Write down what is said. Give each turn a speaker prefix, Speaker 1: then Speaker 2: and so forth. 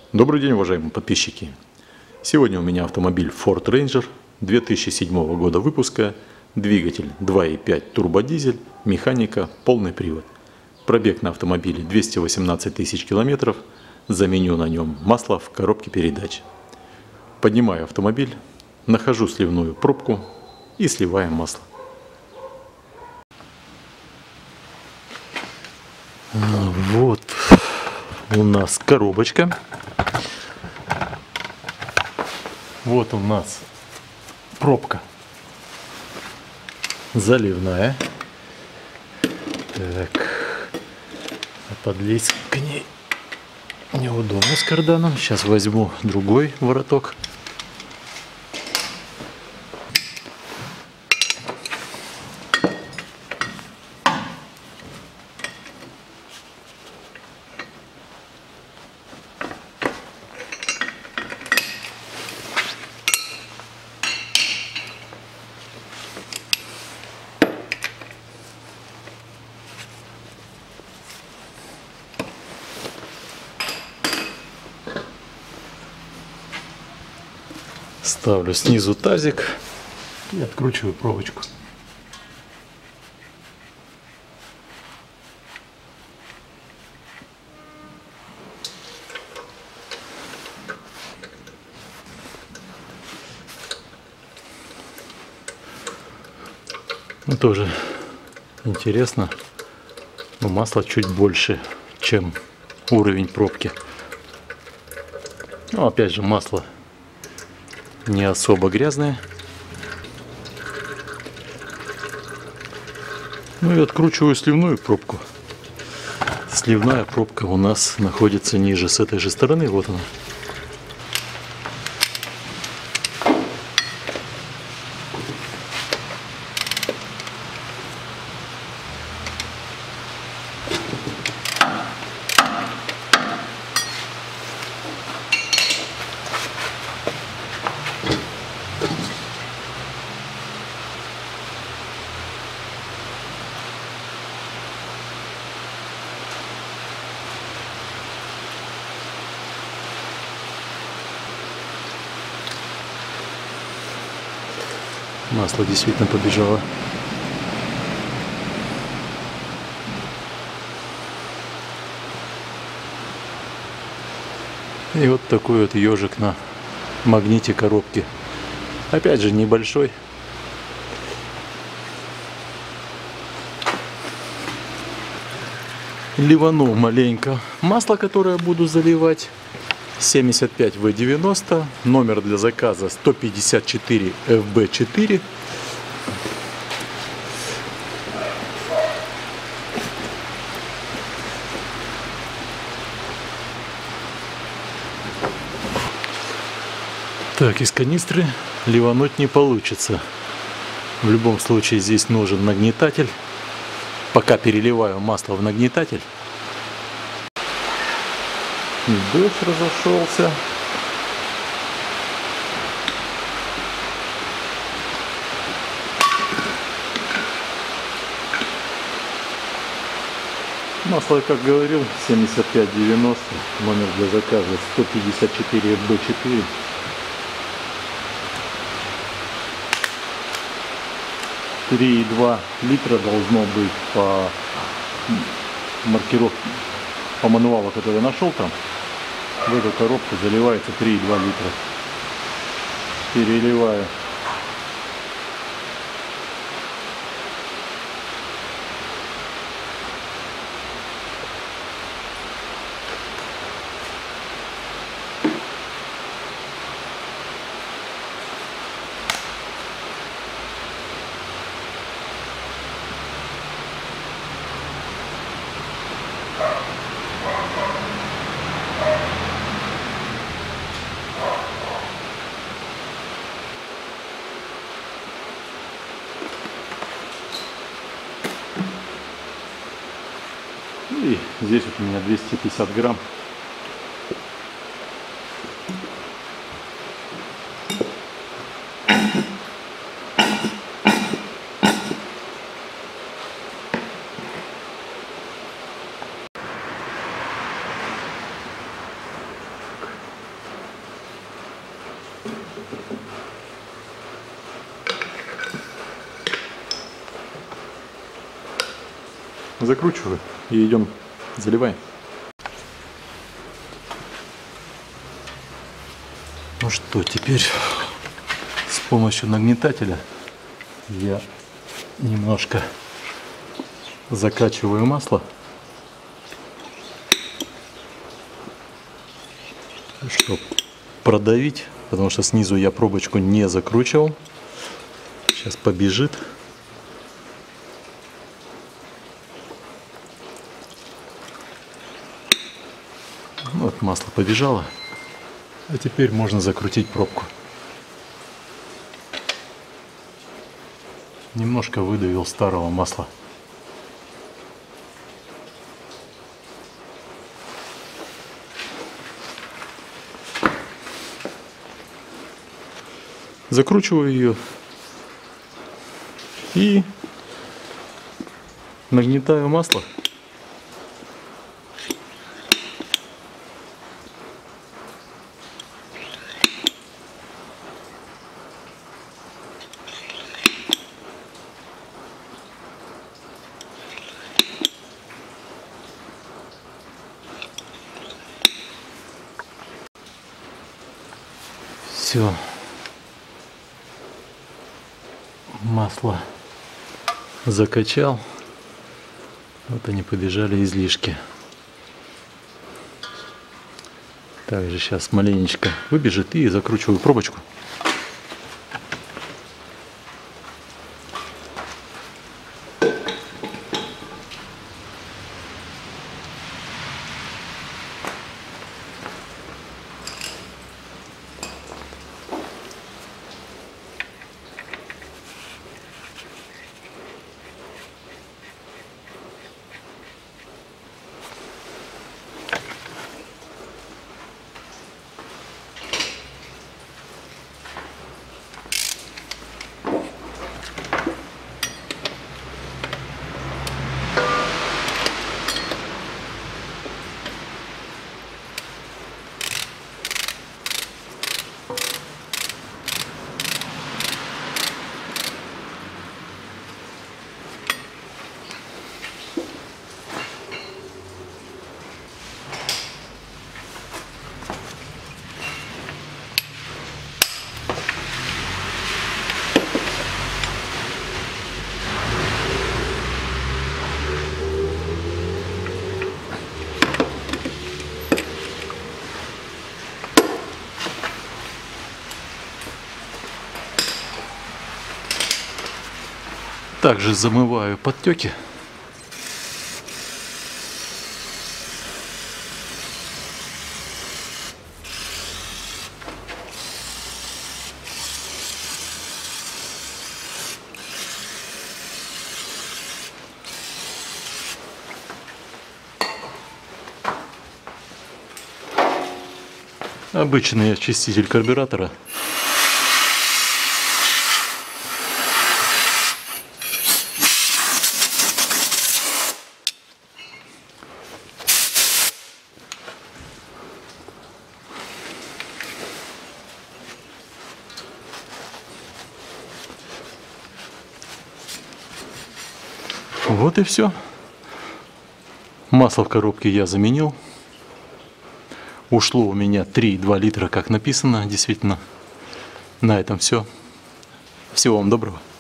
Speaker 1: Добрый день, уважаемые подписчики! Сегодня у меня автомобиль Ford Ranger 2007 года выпуска, двигатель 2.5 турбодизель, механика, полный привод. Пробег на автомобиле 218 тысяч километров, заменю на нем масло в коробке передач. Поднимаю автомобиль, нахожу сливную пробку и сливаем масло. Вот у нас коробочка. Вот у нас пробка заливная. Так, подлезть к ней неудобно с карданом. Сейчас возьму другой вороток. Ставлю снизу тазик и откручиваю проволочку. Ну, тоже интересно, но масла чуть больше, чем уровень пробки. Но опять же, масло не особо грязное. Ну и откручиваю сливную пробку. Сливная пробка у нас находится ниже, с этой же стороны. Вот она. Масло действительно побежало. И вот такой вот ежик на магните коробки. Опять же, небольшой. Ливану маленько масло, которое буду заливать. 75В90, номер для заказа 154 FB4. Так, из канистры ливануть не получится. В любом случае здесь нужен нагнетатель. Пока переливаю масло в нагнетатель. Дождь разошелся. Масло, как говорил, 7590, номер для заказа 154 FB4. $3,2 литра должно быть по маркировке, по мануалу, который я нашел там. В эту коробку заливается 3,2 литра. Переливаю. И здесь вот у меня 250 грамм. Закручиваю и идем заливаем. Ну что, теперь с помощью нагнетателя я немножко закачиваю масло, чтобы продавить, потому что снизу я пробочку не закручивал. Сейчас побежит. Вот масло побежало, а теперь можно закрутить пробку. Немножко выдавил старого масла. Закручиваю ее и нагнетаю масло. Все. Масло закачал. Вот они побежали излишки. Также сейчас маленечко выбежит и закручиваю пробочку. Также замываю подтеки. Обычный очиститель карбюратора. Вот и все. Масло в коробке я заменил. Ушло у меня 3,2 литра, как написано, действительно. На этом все. Всего вам доброго.